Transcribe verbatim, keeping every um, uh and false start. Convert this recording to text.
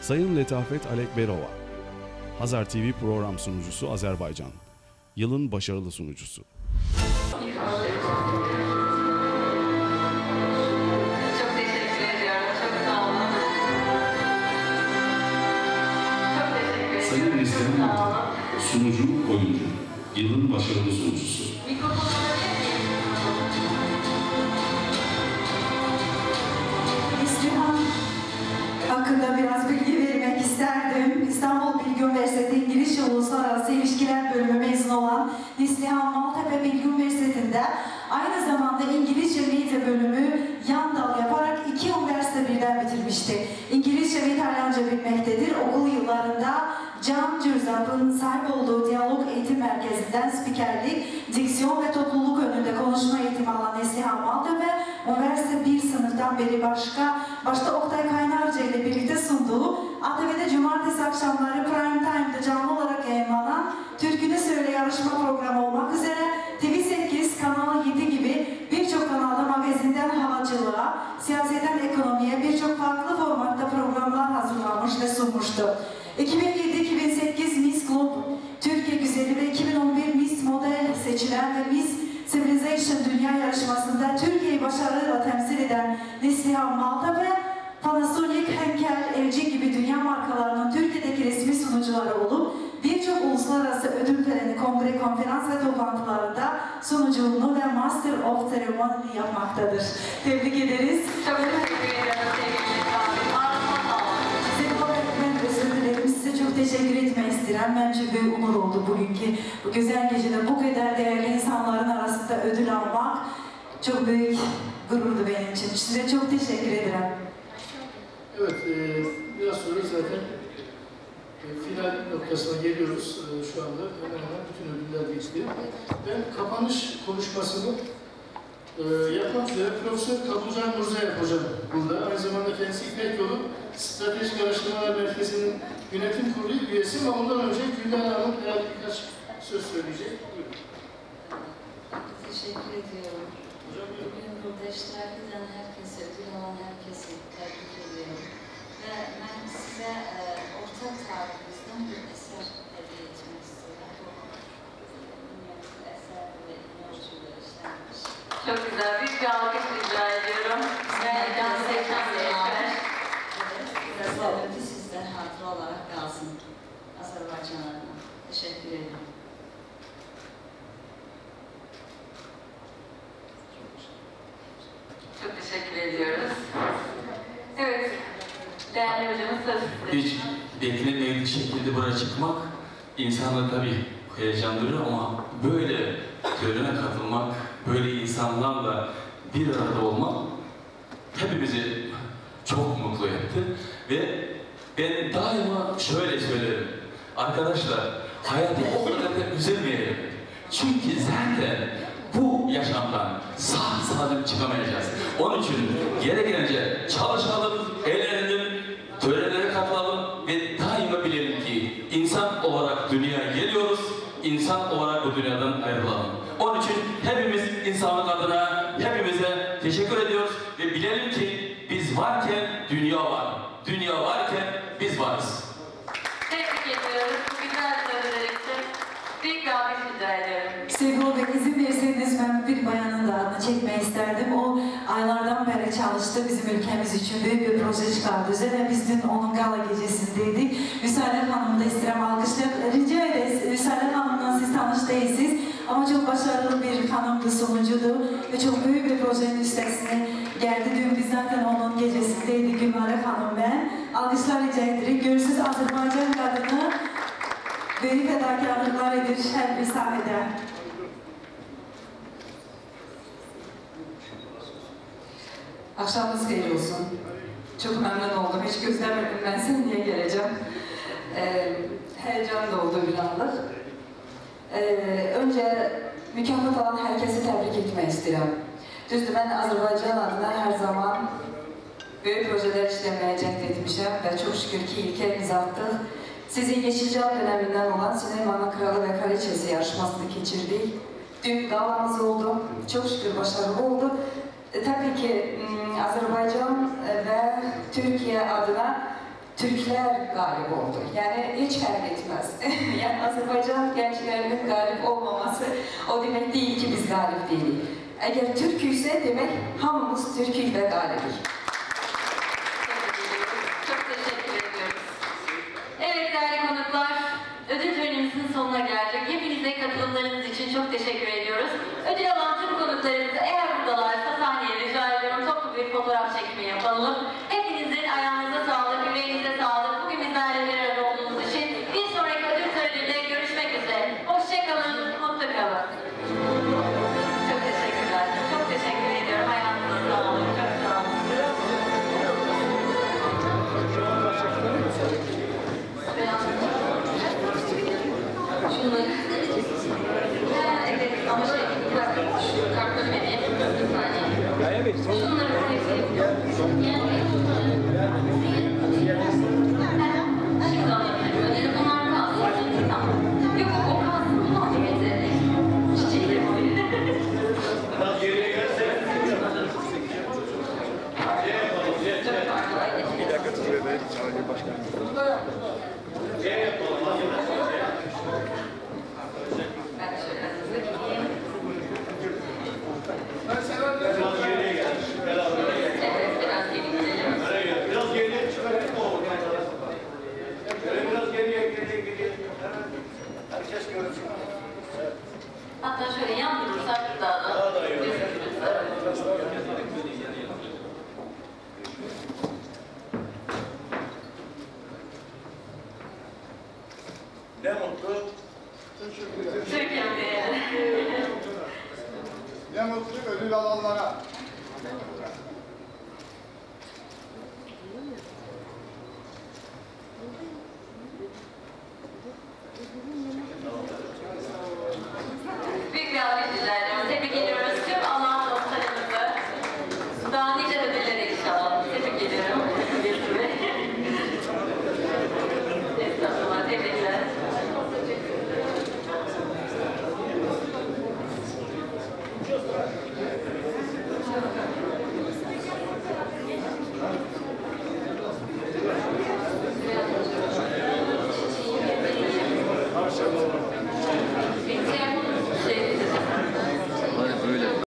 Sayın Letafet Alekberova, Hazar T V program sunucusu Azerbaycan, yılın başarılı sunucusu. Çok teşekkür ediyorum, çok sağ olun. Çok teşekkür ederim. Sayın Neslihan, sunucu, oyuncu, yılın başarılı sunucusu. Mikrofonu alabilir miyim? Neslihan hakkında biraz bilgi vermek isterdim. İstanbul Bilgi Üniversitesi İngilizce Uluslararası İlişkiler Bölümü mezunu olan Neslihan Maltepe Bilgi Üniversitesi'nde aynı zamanda İngilizce Medya Bölümü yan dal yaparak iki üniversite birden bitirmişti. İngilizce ve İtalyanca bilmektedir. Okul yıllarında Can Cürzap'ın sahip olduğu Diyalog Eğitim Merkezi'nden spikerlik, diksiyon ve topluluk önünde konuşma eğitimi alan Neslihan Maltepe, üniversite bir sınıftan beri başka, başta Oktay Kaynarca ile birlikte sunduğu A T V'de cumartesi akşamları Prime Time'da canlı olarak yayınlanan Türkünü Söyle yarışma programı olmak üzere T V sekiz, Kanal yedi gibi birçok kanalda magazinden havacılığa, siyasetten ekonomiye birçok farklı formatta programlar hazırlanmış ve sunmuştu. iki bin yedi iki bin sekiz Miss Globe Türkiye Güzeli ve iki bin on bir Miss Model seçilen ve Miss Civilization Dünya Yarışması'nda Türkiye'yi başarıyla temsil eden Neslihan Maltepe, Panasonic, Henkel, L G gibi dünya markalarının Türkiye'deki resmi sunucuları olup birçok uluslararası ödül töreni, kongre, konferans ve toplantılarında sunuculuğunu ve Master of Ceremony yapmaktadır. Tebrik ederiz. Çok teşekkür ederim sevgili Neslihan. Ağzına sağlık. Size olarak ben özür dilerim. Size çok teşekkür etmek isterim. Bence büyük onur oldu bugünkü bu güzel gecede bu kadar değerli insanların arasında ödül almak çok büyük gururdu benim için. Size çok teşekkür ederim. Evet, e, biraz sonra zaten e, final noktasına geliyoruz e, şu anda. Hemen hemen bütün ödüller geçti. Ben kapanış konuşmasını e, yapmak üzere Profesör Kabulcan Murzayev hocam burada. Aynı zamanda kendisi İpek Yolu Stratejik Araştırmalar Merkezi'nin yönetim kurulu üyesi ama ondan önce Gülden Hanım herhalde birkaç söz söyleyecek. Buyurun. Teşekkür ediyorum. Hocam, Bugün burada iştirak eden herkese, ödül alan herkese tebrik ediyorum. Ve ben size e, ortak tarihimizden bir eser hediye etmek istiyorum. Bu eser ve inançıyla işlenmiş. Çok güzel, büyük bir alkış rica ediyorum. Ve Can Sekşen bir eser. Evet, eserim de sizden hatıra olarak kalsın. Azerbaycan adına. Teşekkür ederim. Çok teşekkür ediyoruz. Evet, değerli hocamız söz sizde. Hiç beklenmeyen bir şekilde buraya çıkmak insanı tabii heyecanlandırıyor ama böyle törene katılmak, böyle insanlarla bir arada olmak hepimizi çok mutlu etti ve ben daima şöyle söylerim, arkadaşlar hayatı o kadar da üzülmeyelim. Çünkü zaten bu yaşamdan sağ salim çıkamayacağız. Onun için gerekince çalışalım, eğlenelim, törenlere katılalım ve daima bilelim ki insan olarak dünyaya geliyoruz, insan olarak bu dünyadan ayrılalım. Onun için hepimiz insanlık adına hepimize teşekkür ediyoruz ve bilelim ki biz varken dünya var, dünya varken biz varız. Tebrik ediyoruz. Bu güzel sözler için. Büyük bir alkış rica ediyorum. Sevgili Bey, izin verirseniz ben bir bayanın da adını çekmeyi isterdim. O aylardan beri çalıştı bizim ülkemiz için. Büyük bir proje çıkardı ve biz dün onun gala gecesindeydik. Müsaade Hanım'ı da istirem alkışlar. Rica ederiz. Müsaade Hanım'la siz tanış değilsiniz. Ama çok başarılı bir hanımdı, sunucudu. Ve çok büyük bir projenin üstesine geldi. Dün biz zaten onun gecesindeydik. Gülnare Hanım ben. Alkışlar rica ederim. Görüşürüz Azerbaycan kadını. Büyük fedakarlıklar edir her bir sahede. Akşamınız hayır olsun. Çok memnun oldum. Hiç gözlemedim ben seninle geleceğim. Ee, heyecan doldu bir anlık. Ee, önce mükafat alan herkesi tebrik etmek istedim. Düzdür, ben Azerbaycan adına her zaman büyük projeler işlemeye cehd etmişim ve çok şükür ki ilke imza attık. Sizin Yeşilcan döneminden olan Sinemanın Kralı ve Kraliçesi yarışmasını geçirdik. Dün galamız oldu. Çok şükür başarılı oldu. E, tabii ki Azerbaycan ve Türkiye adına Türkler galip oldu. Yani hiç fark etmez. Yani Azerbaycan gençlerinin galip olmaması o demek değil ki biz galip değiliz. Eğer Türk'üyse demek hamımız Türk'üz ve galibiz. Çok teşekkür ediyoruz. Evet değerli konuklar, ödül törenimizin sonuna geldik. Hepinize katılımlarınız için çok teşekkür ediyoruz. Ödül alan tüm konuklarımızı eğer buradalarsa sahneye rica ediyorum. Toplu bir fotoğraf çekimi yapalım. Hepinizin ayağınıza sağlık, yüreğinize sağlık. Bugün bizlerle bir arada olduğunuz için bir sonraki ödül töreninde görüşmek üzere. Hoşçakalın, mutlu kalın. Çok teşekkürler. Çok teşekkür ediyorum. Ayağınıza sağlık. Çok sağ olun. Şunları. Ha, evet ama şey, bir dakika. Şu kartları vereyim. Bir saniye. Şunları koyayım. Şimdi alabilirim. Öderim onlar kalsın. Tamam. Yok o kalsın. Bunu alayım yeterli. Çiçeklerim alayım. Biraz geriye gelsene. Çok pardon. Bir dakika tur edelim. Çağrı Başkanım. Gel yapalım. Ben şöyle hızlı gideyim. Biraz geriye gel. Evet, biraz geri gidelim. Biraz geriye çıkarayım mı? Şöyle biraz geriye, geriye, geriye. Herkes görsün. Hatta şöyle yan durursak daha da Daha da iyi olur. gözükürüz. Ne mutlu. Türkiye'de. Ne mutlu ödül alanlara.